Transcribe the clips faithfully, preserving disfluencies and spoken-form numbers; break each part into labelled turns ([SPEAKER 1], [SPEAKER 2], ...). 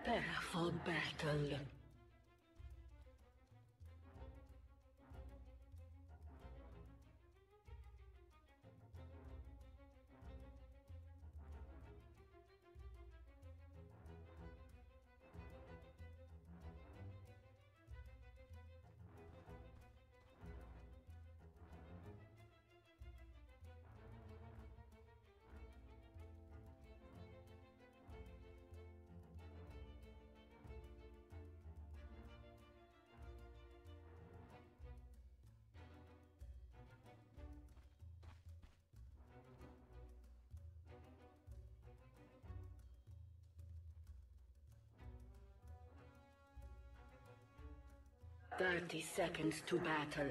[SPEAKER 1] Prepare for battle. Thirty seconds to battle.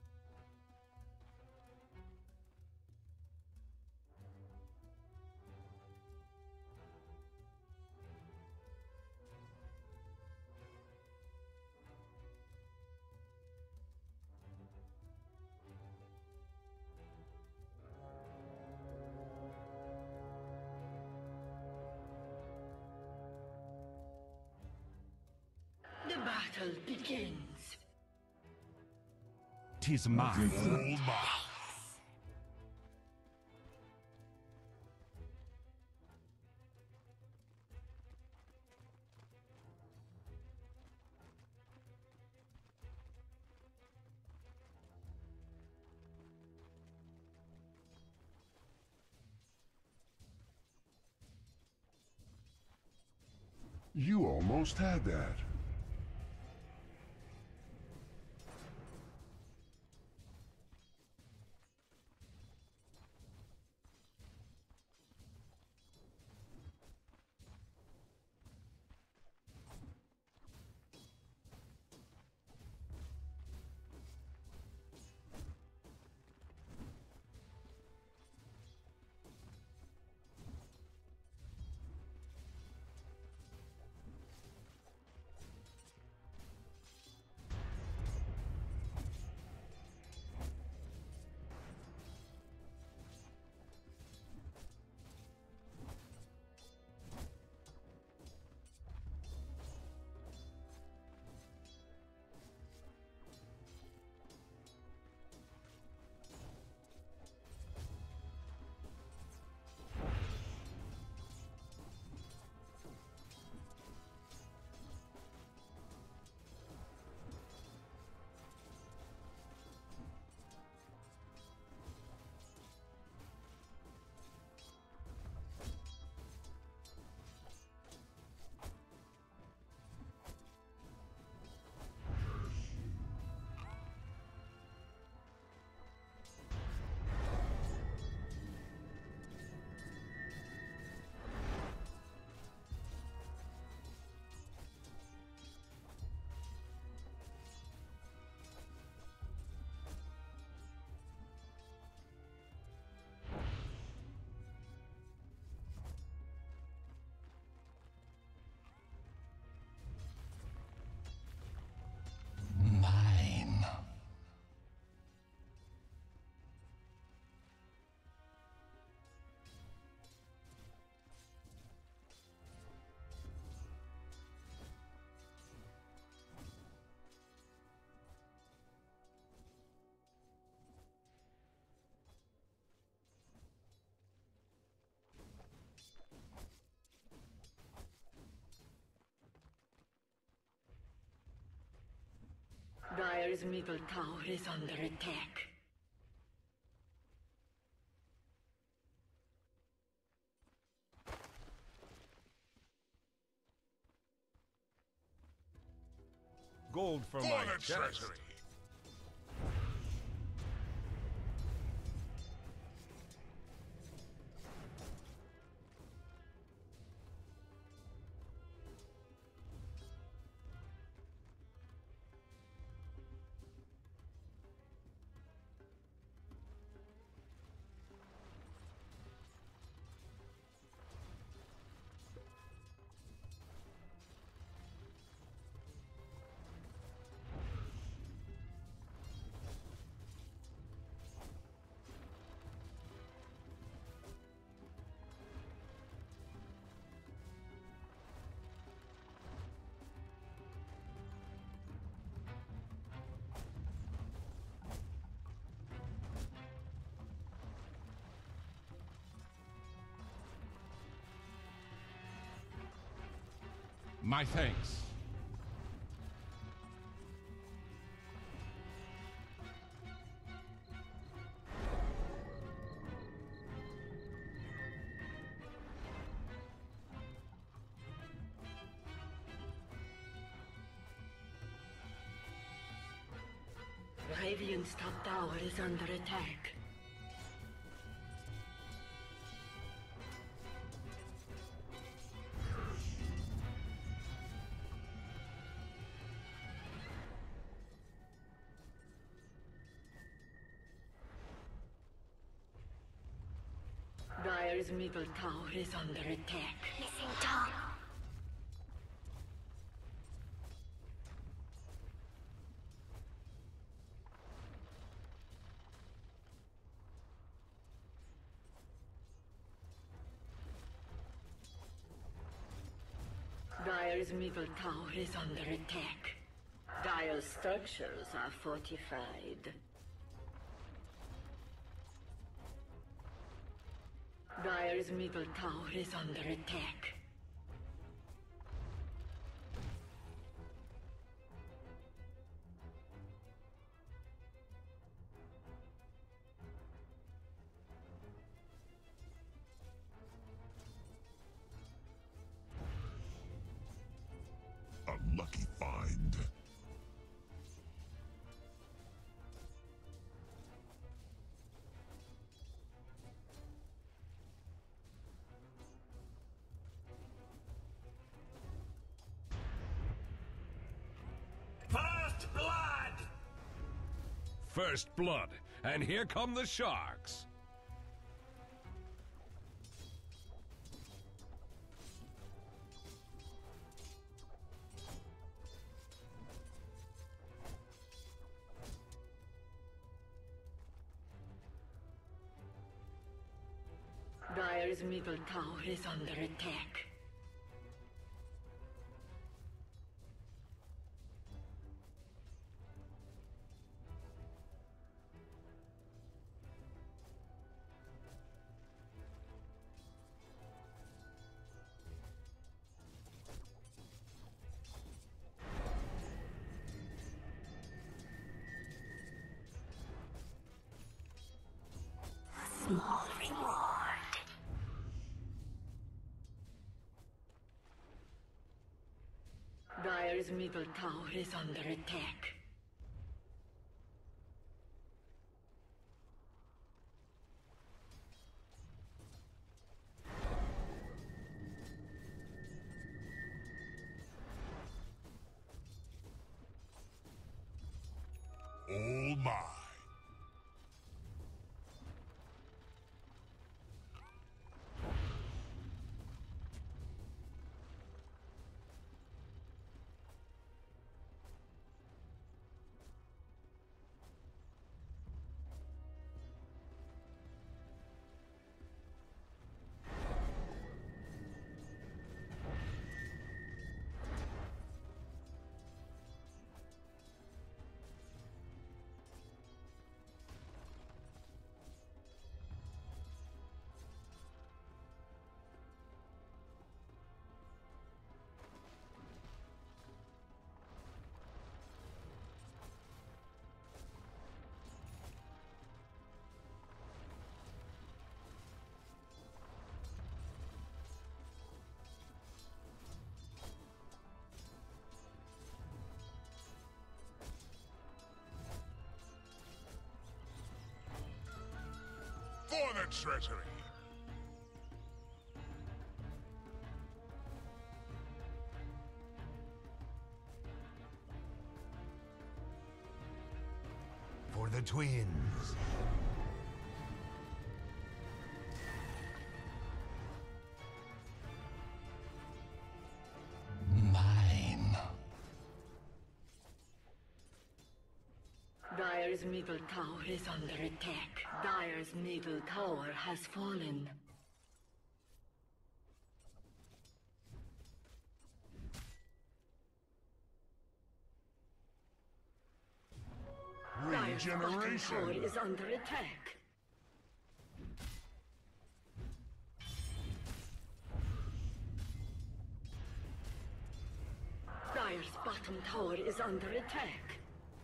[SPEAKER 1] The battle begins.
[SPEAKER 2] Tis mine, old ma.
[SPEAKER 3] You almost had that.
[SPEAKER 2] Mine.
[SPEAKER 1] Dire's middle tower is under attack.
[SPEAKER 2] Gold for, for my treasury. My thanks.
[SPEAKER 1] Radiant's top tower is under attack. Dire's middle tower is under attack.
[SPEAKER 4] Missing tongue.
[SPEAKER 1] Dire's middle tower is under attack. Dire's structures are fortified. Dire's middle tower is under attack.
[SPEAKER 3] A lucky find.
[SPEAKER 5] First blood!
[SPEAKER 2] First blood, and here come the sharks.
[SPEAKER 1] Dire's middle tower is under attack.
[SPEAKER 4] Small reward.
[SPEAKER 1] Dire's middle tower is under attack.
[SPEAKER 3] All mine.
[SPEAKER 2] For the treasury!
[SPEAKER 5] For the twins.
[SPEAKER 2] Mine.
[SPEAKER 1] Dire's middle tower is under attack. Dire's middle tower has fallen. Dire's bottom tower
[SPEAKER 3] Regeneration.
[SPEAKER 1] is under attack. Dire's bottom tower is under attack.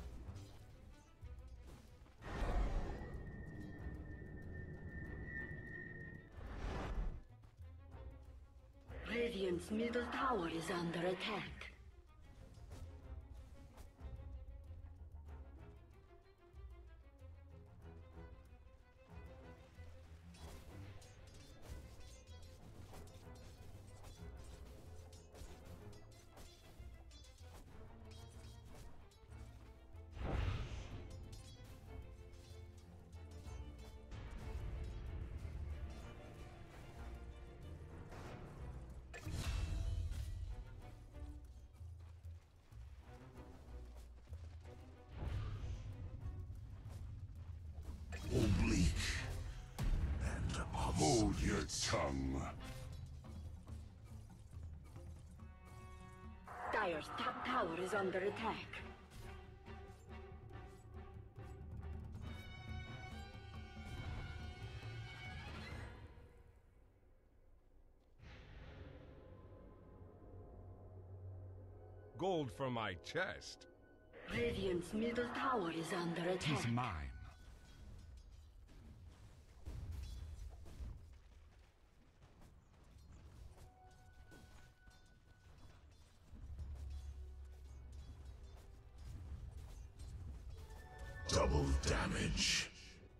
[SPEAKER 1] Radiant's middle tower is under attack.
[SPEAKER 3] Oblique. And hold your tongue.
[SPEAKER 1] Dire's top tower is under attack.
[SPEAKER 2] Gold for my chest.
[SPEAKER 1] Radiant's middle tower is under attack.
[SPEAKER 4] Tis mine.
[SPEAKER 3] Double damage.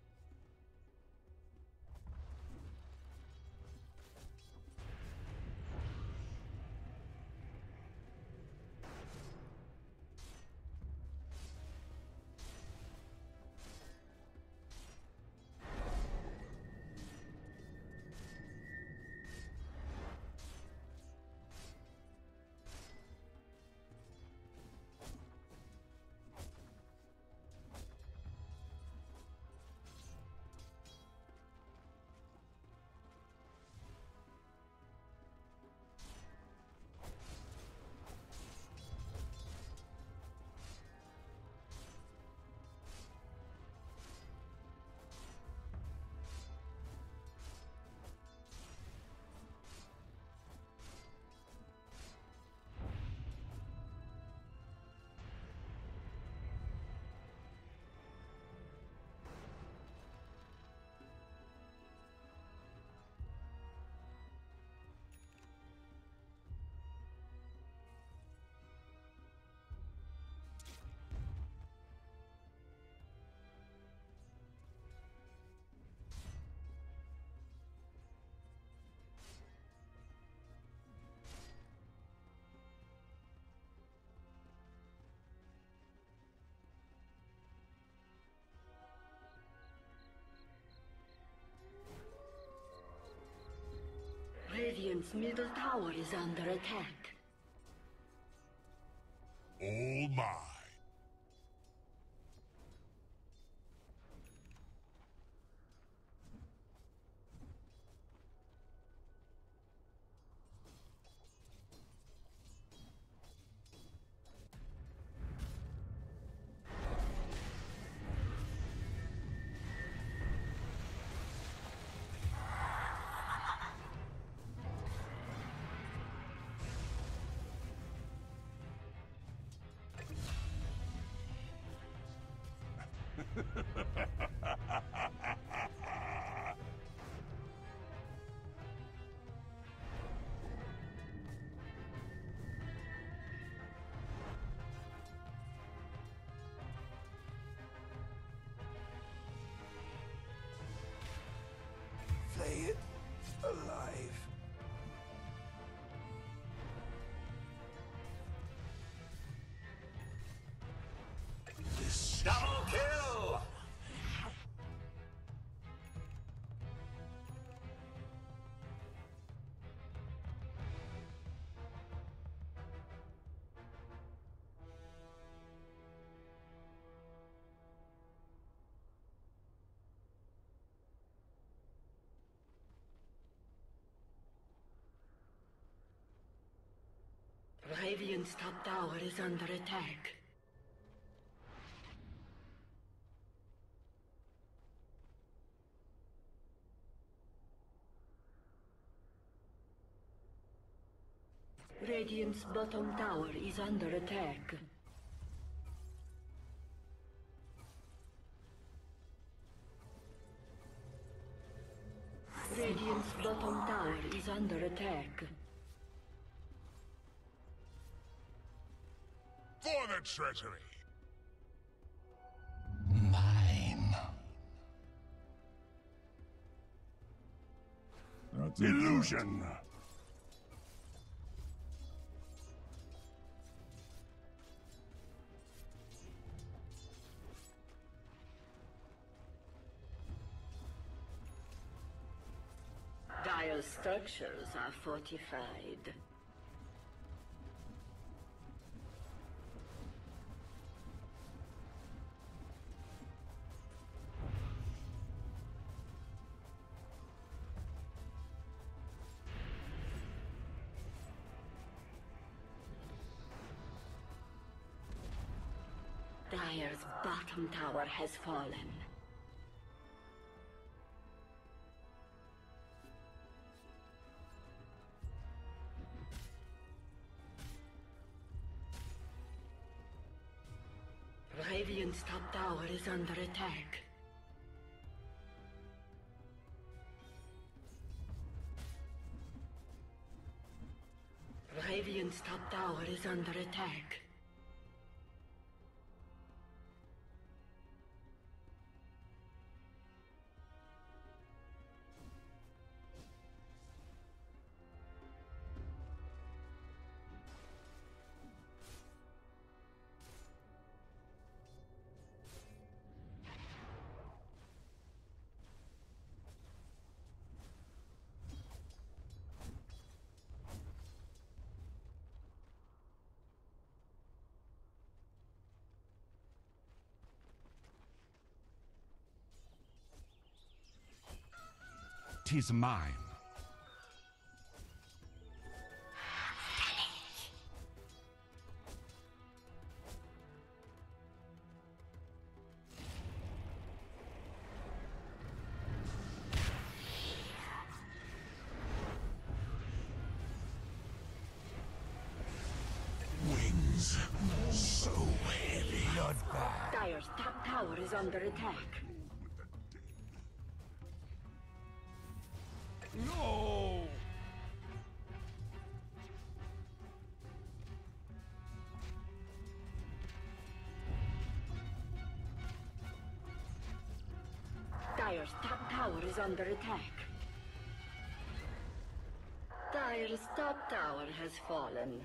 [SPEAKER 1] Radiant's middle tower is under attack.
[SPEAKER 3] All mine.
[SPEAKER 5] Play it alive.
[SPEAKER 3] This
[SPEAKER 5] Double kill!
[SPEAKER 1] Radiant's top tower is under attack. Radiant's bottom tower is under attack. Radiant's bottom tower is under attack.
[SPEAKER 3] For the treasury!
[SPEAKER 4] Mine.
[SPEAKER 3] Illusion!
[SPEAKER 1] Dire structures are fortified. Dire's bottom tower has fallen. Radiant's top tower is under attack. Radiant's top tower is under attack.
[SPEAKER 4] Tis mine.
[SPEAKER 3] Wings so heavy.
[SPEAKER 4] Bloodbath.
[SPEAKER 1] Dire's top tower is under attack.
[SPEAKER 4] No!
[SPEAKER 1] Dire's top tower is under attack. Dire's top tower has fallen.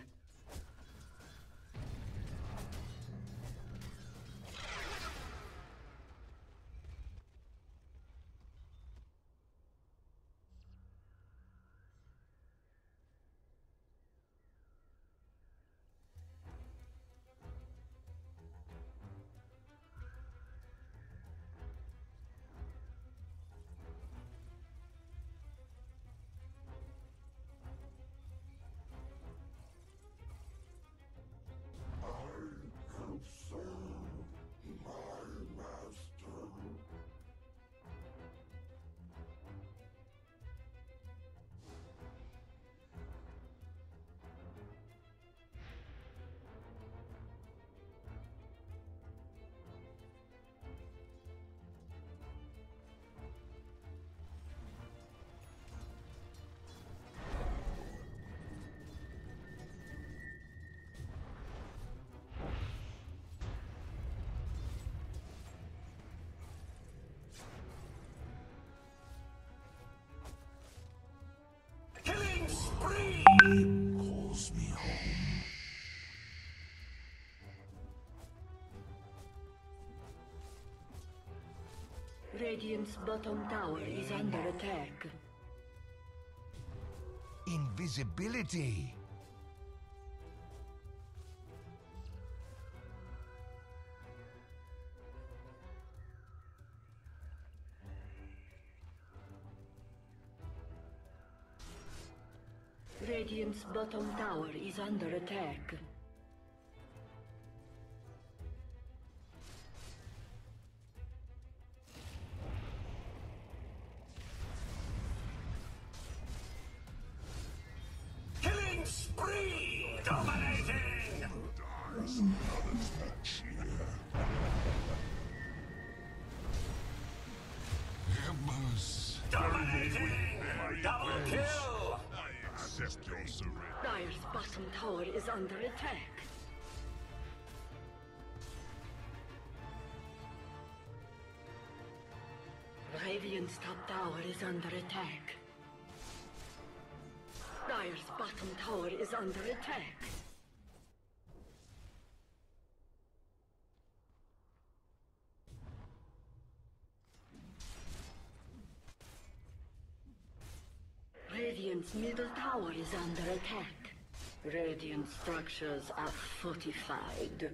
[SPEAKER 5] Killing spree!
[SPEAKER 3] Calls me home.
[SPEAKER 1] Radiant's bottom tower is under attack.
[SPEAKER 4] Invisibility.
[SPEAKER 1] Radiant's bottom tower is under attack.
[SPEAKER 5] Killing spree! Dominating!
[SPEAKER 3] Dies another's match here. Embers.
[SPEAKER 5] Dominating! Double kill!
[SPEAKER 3] I accept your surrender.
[SPEAKER 1] Dire's bottom tower is under attack. Radiant's top tower is under attack. Dire's bottom tower is under attack. Radiant's middle tower is under attack. Radiant structures are fortified.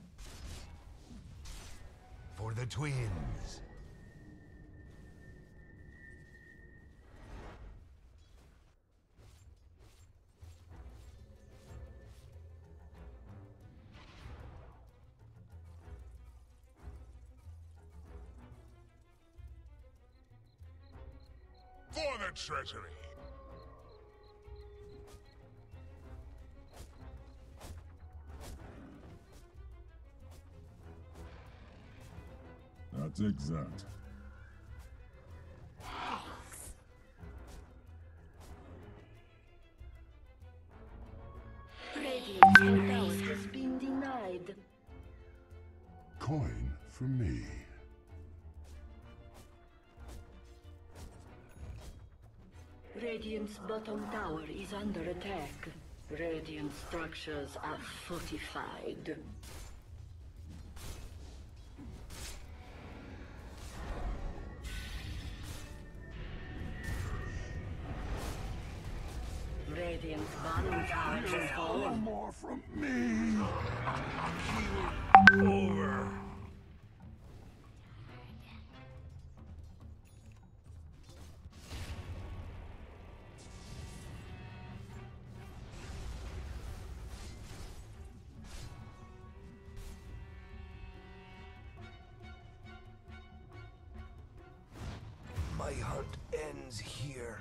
[SPEAKER 4] For the twins.
[SPEAKER 3] For the treasury.
[SPEAKER 6] That's exact.
[SPEAKER 1] Radiant's tower has been denied.
[SPEAKER 3] Coin for me.
[SPEAKER 1] Radiant's bottom tower is under attack. Radiant structures are fortified. Radiant's bottom tower has fallen.
[SPEAKER 3] More from me.
[SPEAKER 2] Over.
[SPEAKER 5] My hunt ends here.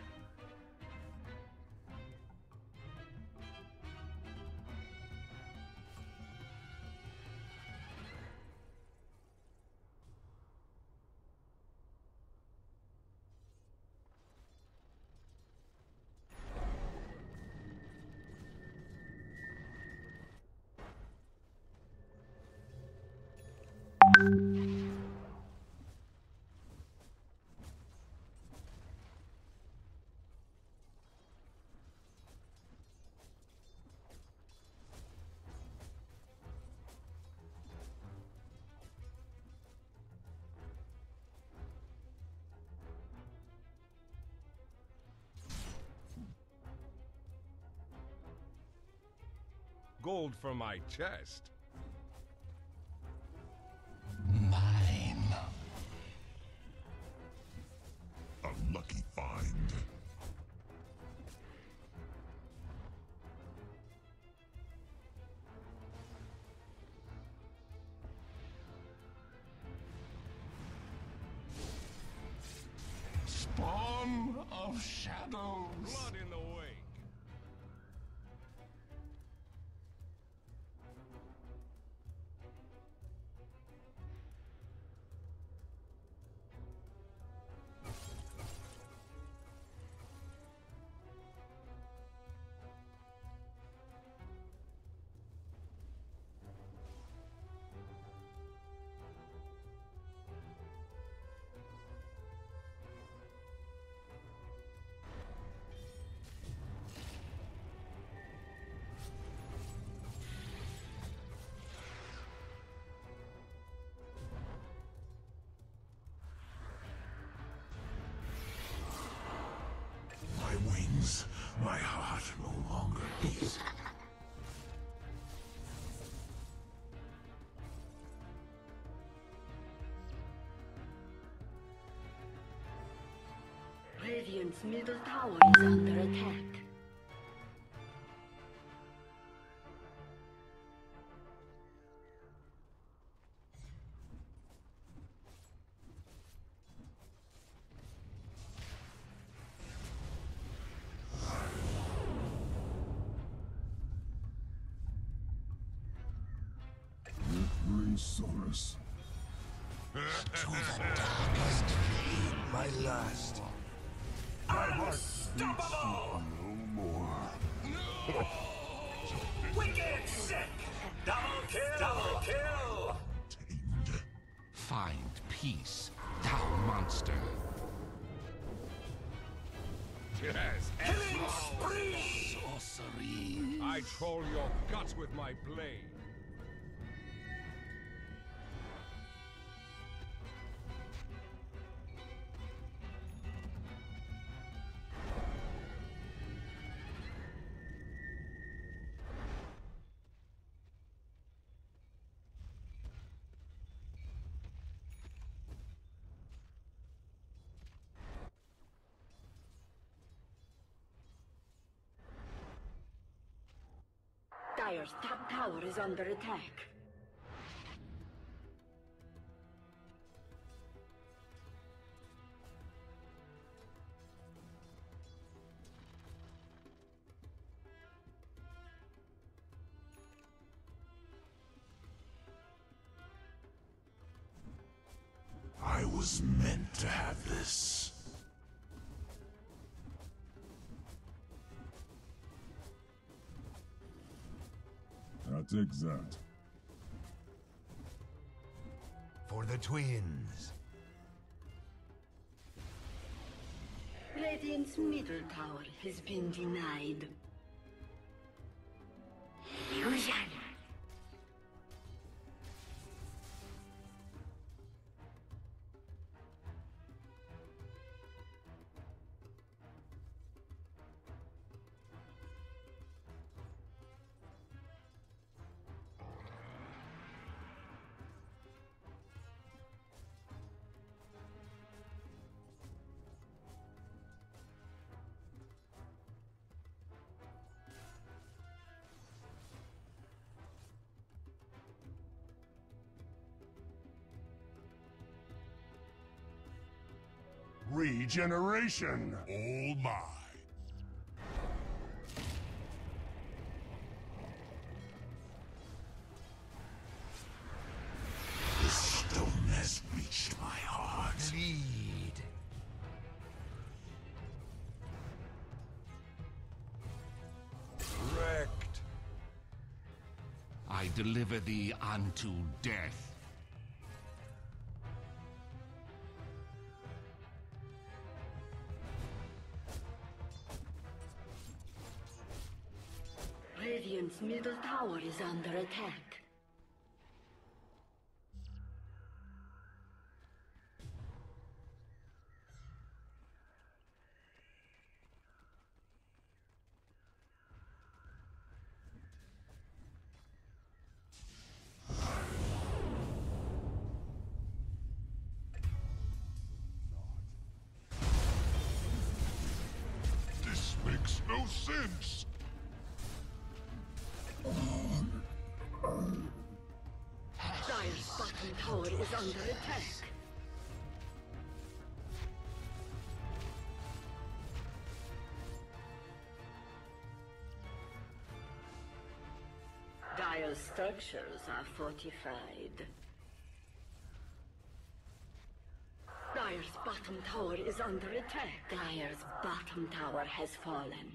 [SPEAKER 2] Gold for my chest.
[SPEAKER 3] Mine. A lucky find. Spawn of shadows.
[SPEAKER 2] Blood in the wake.
[SPEAKER 3] My wings, my heart no longer beats.
[SPEAKER 1] Radiant's middle tower is under attack.
[SPEAKER 3] yours.
[SPEAKER 5] To the darkest flame, my lust.
[SPEAKER 3] Unstoppable! No more.
[SPEAKER 5] Wicked sick! Double kill! Double kill!
[SPEAKER 3] Tamed.
[SPEAKER 4] Find peace, thou monster.
[SPEAKER 2] Yes,
[SPEAKER 5] Killing spree!
[SPEAKER 4] Sorcery.
[SPEAKER 2] I troll your guts with my blade.
[SPEAKER 1] Dire's top tower is under attack.
[SPEAKER 3] I was meant to have this.
[SPEAKER 6] I'll take that.
[SPEAKER 4] For the twins.
[SPEAKER 1] Radiant's middle tower has been denied. Illusion!
[SPEAKER 3] Regeneration! All mine. The stone has reached my heart.
[SPEAKER 4] Lead.
[SPEAKER 2] Wrecked.
[SPEAKER 4] I deliver thee unto death.
[SPEAKER 1] Radiant's middle tower is under attack.
[SPEAKER 3] This makes no sense.
[SPEAKER 1] Dire's bottom tower is under attack. Dire's structures are fortified. Dire's bottom tower is under attack. Dire's bottom tower has fallen.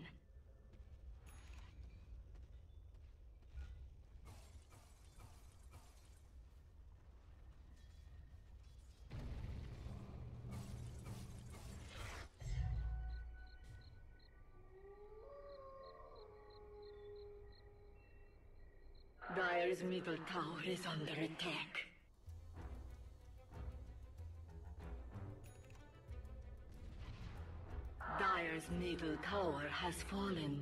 [SPEAKER 1] Dire's middle tower is under attack. Dire's middle tower has fallen.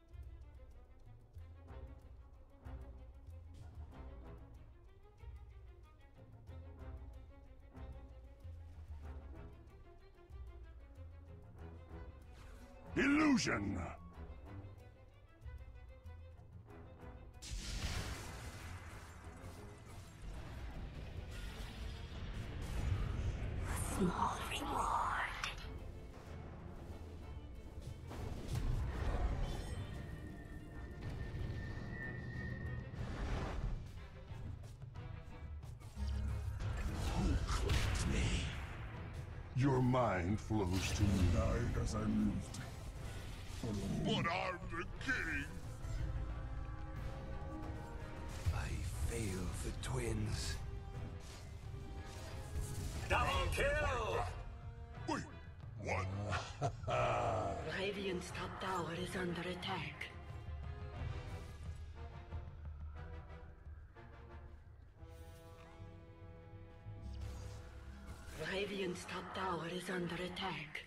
[SPEAKER 3] Illusion!
[SPEAKER 1] Small reward.
[SPEAKER 4] me.
[SPEAKER 3] Your mind flows to me.
[SPEAKER 6] Died as I lived. Follow.
[SPEAKER 3] But I'm the king.
[SPEAKER 4] I fail the twins.
[SPEAKER 5] Double kill!
[SPEAKER 3] Wait, what?
[SPEAKER 1] Radiant's top tower is under attack. Radiant's top tower is under attack.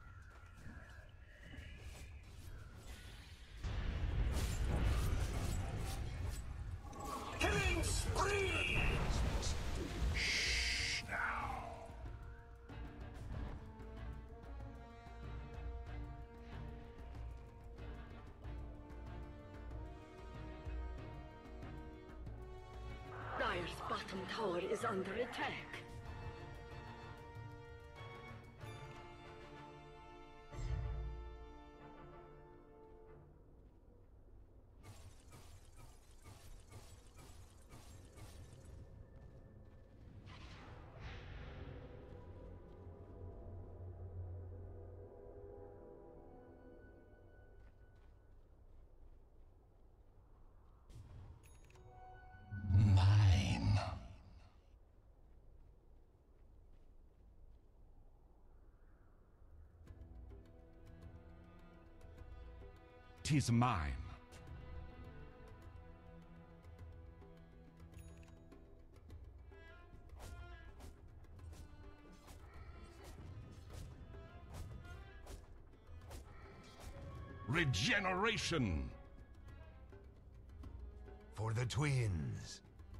[SPEAKER 5] Killing spree!
[SPEAKER 3] Shh now.
[SPEAKER 1] Dire's bottom tower is under attack.
[SPEAKER 4] Mine. Tis mine. Regeneration! For the twins.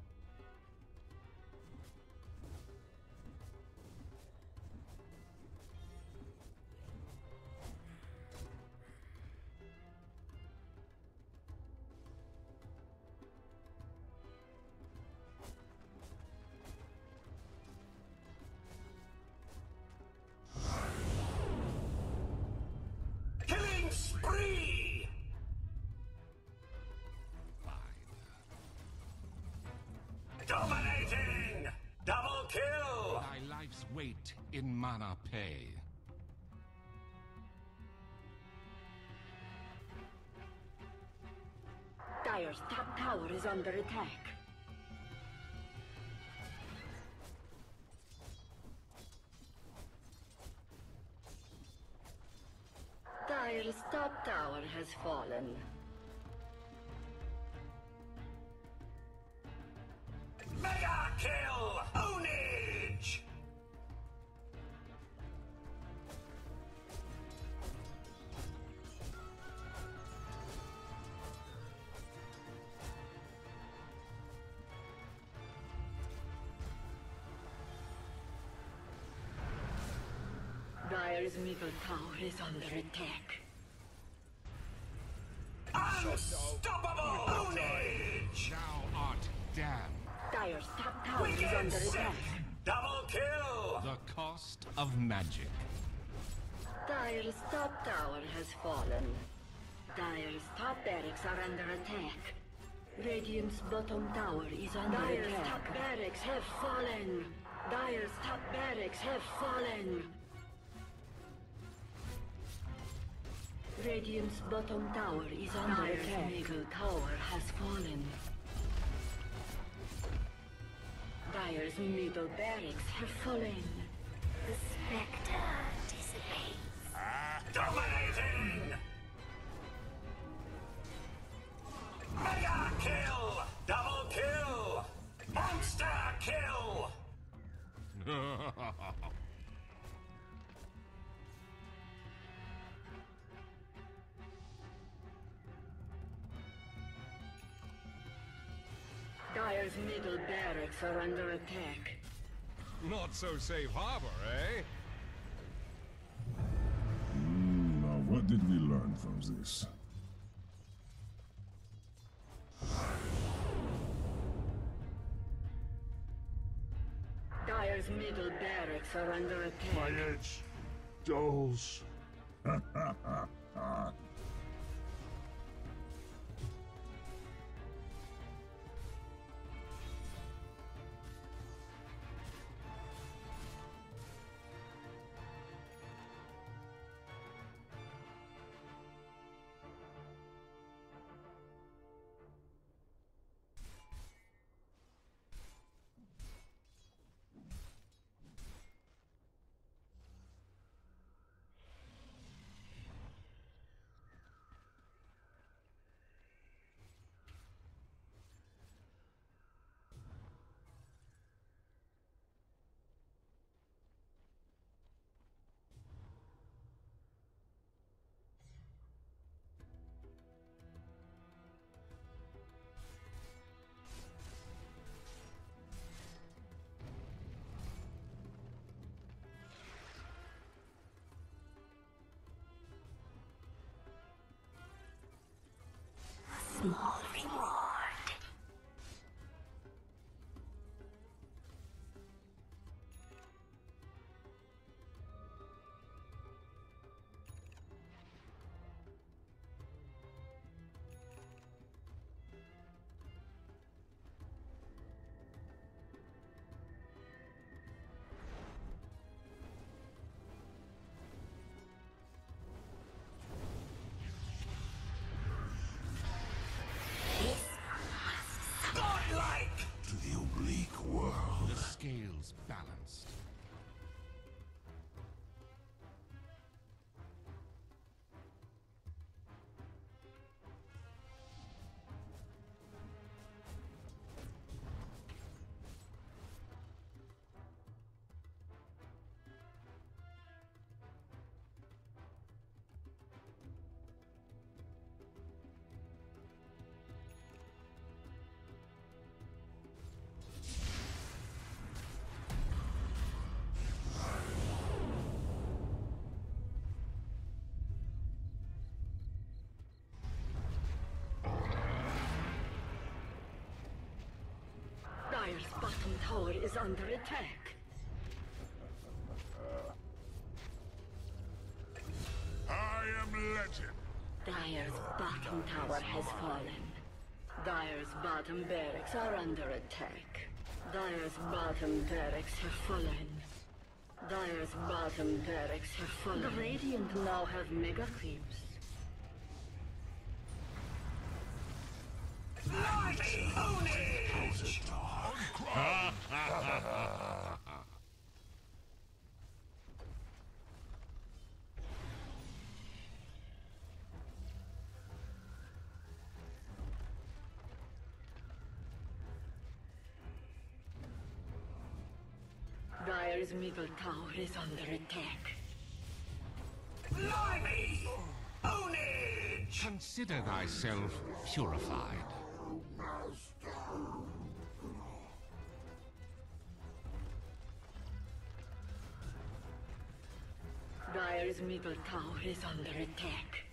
[SPEAKER 5] Killing spree! Dominating! Double kill!
[SPEAKER 4] Thy life's weight in mana pay.
[SPEAKER 1] Dire's top tower is under attack. Dire's top tower has fallen.
[SPEAKER 5] Mega kill! Ownage!
[SPEAKER 1] Dire's middle tower is under attack.
[SPEAKER 5] Unstoppable! Ownage!
[SPEAKER 4] Thou art damned.
[SPEAKER 1] Dire's top tower is
[SPEAKER 5] Wicked
[SPEAKER 1] under
[SPEAKER 5] sick!
[SPEAKER 1] attack.
[SPEAKER 5] Double kill!
[SPEAKER 4] The cost of magic.
[SPEAKER 1] Dire's top tower has fallen. Dire's top barracks are under attack. Radiant's bottom tower is under Dire's attack. Dire's top barracks have fallen. Dire's top barracks have fallen. Radiant's bottom tower is under Dire's attack. Dire's middle tower has fallen. Dire's middle barracks have fallen. The specter dissipates.
[SPEAKER 5] Dominating! Mega kill! Double kill! Monster kill!
[SPEAKER 1] Dire's middle barracks are under attack.
[SPEAKER 2] Not so safe harbor, eh?
[SPEAKER 6] Hmm, now what did we learn from this?
[SPEAKER 1] Dire's middle barracks are under attack.
[SPEAKER 3] My edge dulls.
[SPEAKER 1] small reward.
[SPEAKER 3] To the oblique world.
[SPEAKER 4] The scales balanced.
[SPEAKER 1] Dire's bottom tower is under attack.
[SPEAKER 3] I am legend.
[SPEAKER 1] Dire's bottom tower has fallen. Dire's bottom barracks are under attack. Dire's bottom barracks have fallen. Dire's bottom barracks have fallen. The Radiant now have mega creeps.
[SPEAKER 5] Mighty ownage!
[SPEAKER 1] Dire's middle tower is under attack.
[SPEAKER 5] Blimey! Ownage!
[SPEAKER 4] Consider thyself purified.
[SPEAKER 1] Dire's middle tower is under attack.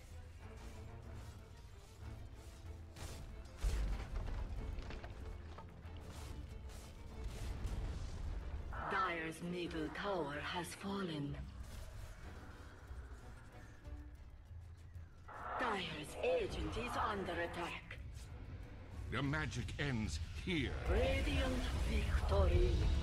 [SPEAKER 1] Dire's middle tower has fallen. Dire's agent is under attack.
[SPEAKER 4] The magic ends here.
[SPEAKER 1] Radiant victory.